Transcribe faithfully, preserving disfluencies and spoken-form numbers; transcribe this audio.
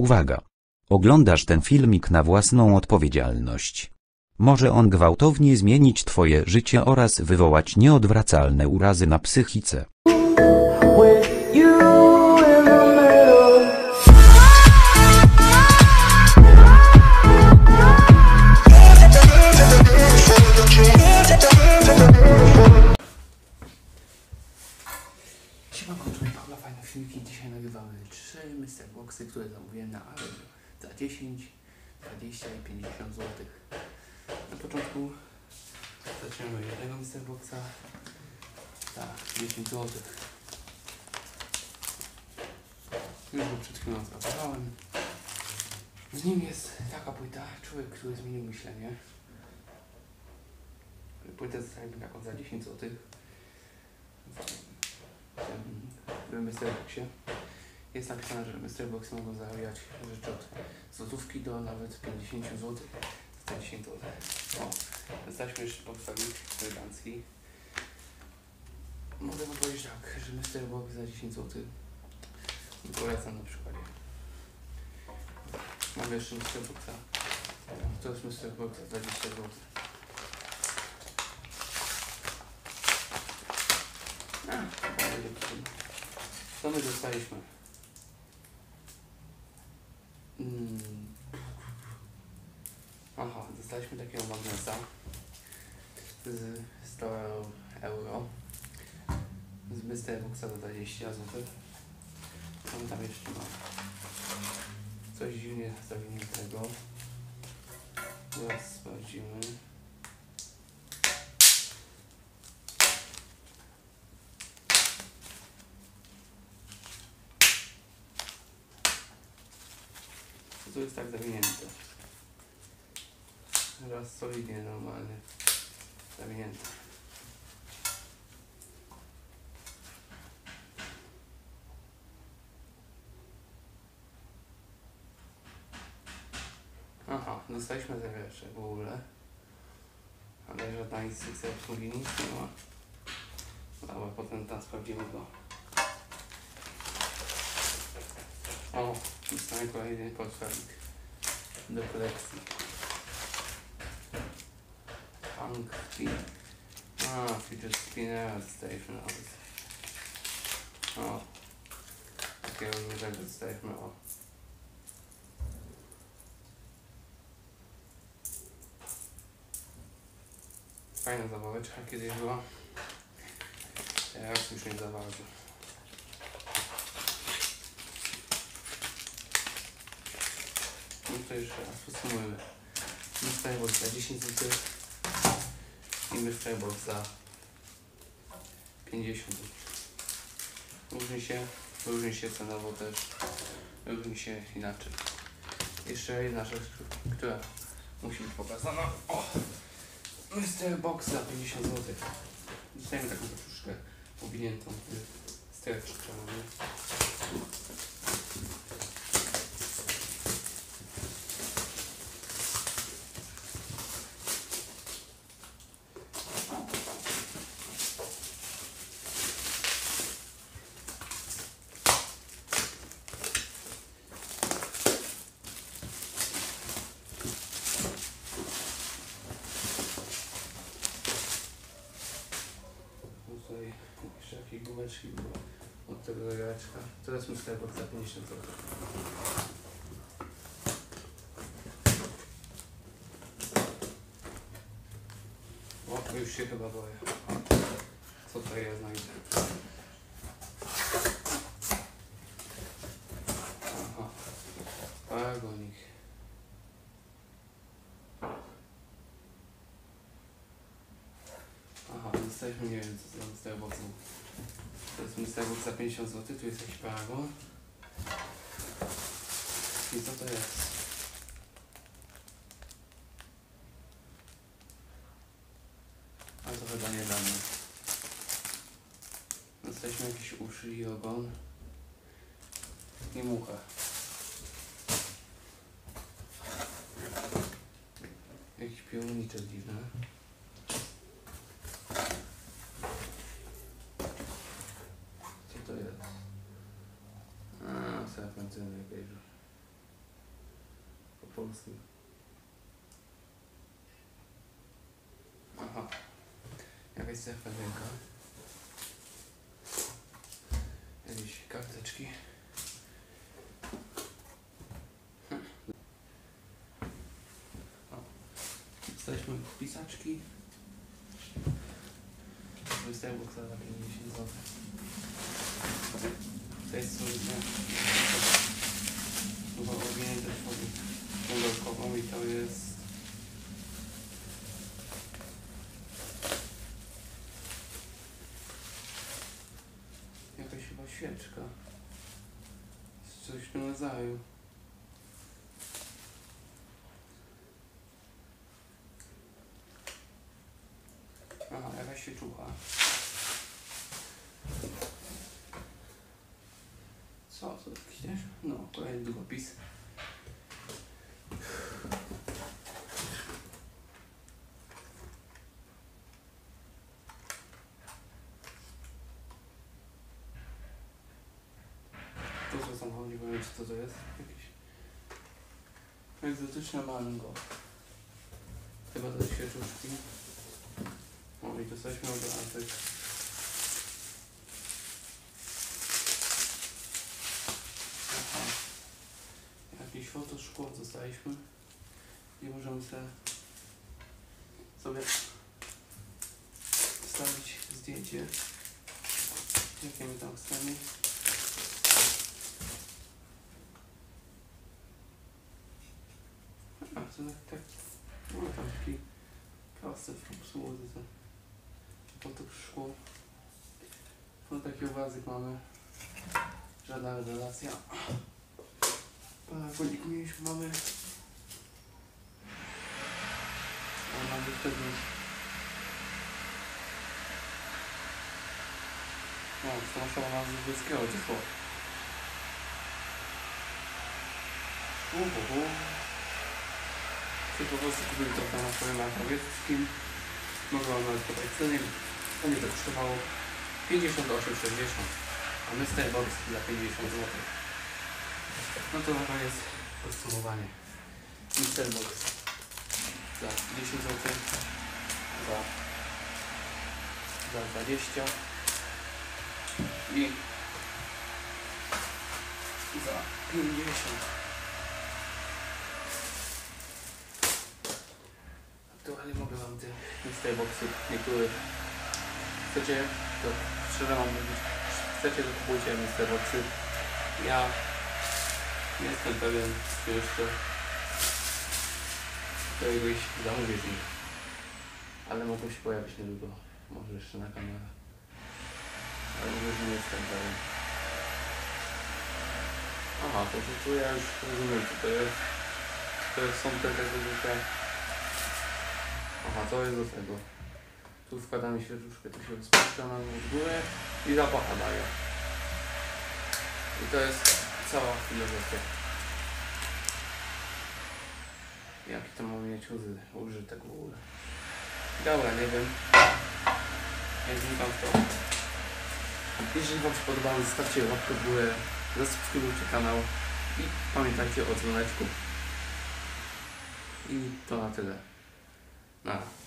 Uwaga! Oglądasz ten filmik na własną odpowiedzialność. Może on gwałtownie zmienić twoje życie oraz wywołać nieodwracalne urazy na psychice. Siemanko, tutaj Paula, fajne filmiki. Dzisiaj nagrywamy trzy Mister Boxy, które zamówiłem na Allegro za dziesięć, dwadzieścia i pięćdziesiąt złotych. Na początku zaczynamy od jednego Mister Boxa za dziesięć złotych. Już go przed chwilą sprawdzałem. W nim jest taka płyta, Człowiek, który zmienił myślenie. Płytę zostawiamy taką za dziesięć złotych. W Mister Boxie jest napisane, że Mister Boxy mogą zarabiać rzeczy od złotówki do nawet pięćdziesiąt złotych za dziesięć złotych. O, dostaliśmy jeszcze portfelik elegancki. Mogę wam powiedzieć tak, że Mister Box za dziesięć złotych polecam na przykładzie. Mamy jeszcze Mister Boxa. To jest Mister Box za dwadzieścia złotych. Co my dostaliśmy? Hmm. Aha, dostaliśmy takiego magnesa z sto euro z Mister Boxa za dwadzieścia złotych. Co on tam jeszcze ma? Coś dziwnie zawiniętego. Zaraz sprawdzimy. To jest tak zawinięte. Raz solidnie, normalnie zawinięte. Aha, dostaliśmy zawieszek w ogóle. Ale żadna instrukcja obsługi nic nie ma. Dobra, potem tam sprawdzimy go. O, dostałem kolejny portfelik do kolekcji. Punk Spin. A, Feature Spinner Station nawet. O, takiego dużego dostaliśmy, o. Fajna zabaweczka kiedyś była. Teraz już nie za bardzo. No to jeszcze raz podsumujemy. Mister Box za dziesięć złotych i Mister Box za pięćdziesiąt złotych. Różni się, różni się cenowo też, różni się inaczej. Jeszcze jedna rzecz, która musi być pokazana. O! Mister Box za pięćdziesiąt złotych. Dostajemy taką kaczuszkę owiniętą w stretch czerwony. Tutaj jeszcze jakieś gumeczki były od tego zegareczka. Teraz Mister Box za pięćdziesiąt złotych. O, już się chyba boję. Co to ja znajdę? Aha, paragonik. Aha, dostaliśmy, nie wiem co za Mister Box. To jest Mister Box za pięćdziesiąt złotych, tu jest jakiś paragon. I co to jest? A to chyba nie dla mnie. Dostaliśmy jakieś uszy i ogon. I muchę. Jakiś pioruniczek dziwny. Co to jest? A, serpentyny jakieś. polskiego. Aha. Jakaś serwerka. Jakieś karteczki. Dostaliśmy pisaczki. Wystawiam go za pięćdziesiąt złotych. To jest solucja chyba owinięte człowiek pudełkową i to jest jakaś chyba świeczka z coś w tym rodzaju. Aha, jakaś świeczucha. Co, co jakiś też? No, kolejny długopis. To co samochód, nie wiem co to jest. Jakieś egzotyczne mango. Chyba to jest świeczuszki. O, i dostaliśmy obrazek. Aha. Jakieś fotoszkło dostaliśmy. I możemy sobie, sobie wstawić zdjęcie. Jakie my tam chcemy. A, to tak, tak. No tam taki kasy w obsłudze. Oto szkło. No taki obrazek mamy. Żadna rewelacja. Paragonik mieliśmy, mamy. A mamy wtedy. No, to musiało nas z wojskiego czysło. Uhuhu. Czy po prostu kupili to tam na swoim markowieckim. Mogę wam nawet podać ceny. To mnie to kosztowało pięćdziesiąt osiem sześćdziesiąt, a my Starbox za pięćdziesiąt złotych. No to na koniec podsumowanie. mister Box za dziesięć złotych, za, za dwadzieścia i za pięćdziesiąt. Aktualnie mogę wam te mister Boxy niektórych chcecie, to szczerze mam mówić, chcecie, to kupujcie mister Boxy. Ja nie jestem pewien, czy jeszcze któregoś zamówię z nich, ale mogą się pojawić niedługo, może jeszcze na kanale, ale już nie jestem pewien. Aha, to, to, to ja już rozumiem, co to jest. To są te takie zwykłe. Aha, to jest do tego. Tu wkładamy świeczuszkę, tu się spuszcza na w górę i zapacha daje. I to jest cała filozofia. Jaki to mamy mieć użytek w ogóle. Dobra, nie wiem. Jeżeli wam to... Jeżeli wam się podobało, zostawcie łapkę w górę, zasubskrybujcie kanał i pamiętajcie o dzwoneczku. I to na tyle. Na.